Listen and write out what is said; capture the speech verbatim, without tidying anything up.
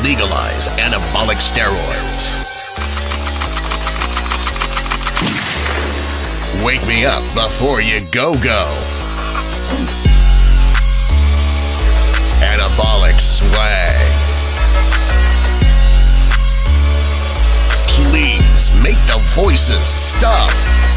legalize anabolic steroids. Wake me up before you go-go. Anabolic swag. Please make the voices stop.